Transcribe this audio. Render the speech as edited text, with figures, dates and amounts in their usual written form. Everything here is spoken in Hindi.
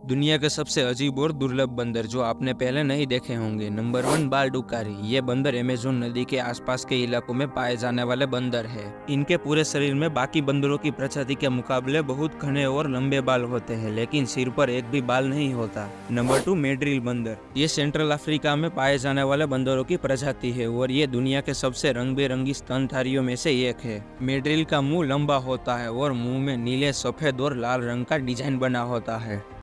दुनिया के सबसे अजीब और दुर्लभ बंदर जो आपने पहले नहीं देखे होंगे। नंबर 1, बालडुकारी। ये बंदर अमेज़न नदी के आसपास के इलाकों में पाए जाने वाले बंदर है। इनके पूरे शरीर में बाकी बंदरों की प्रजाति के मुकाबले बहुत घने और लंबे बाल होते हैं, लेकिन सिर पर एक भी बाल नहीं होता। नंबर 2, मेड्रिल बंदर। ये सेंट्रल अफ्रीका में पाए जाने वाले बंदरों की प्रजाति है और ये दुनिया के सबसे रंग बिरंगी स्तनधारियों में से एक है। मेड्रिल का मुंह लंबा होता है और मुंह में नीले, सफेद और लाल रंग का डिजाइन बना होता है।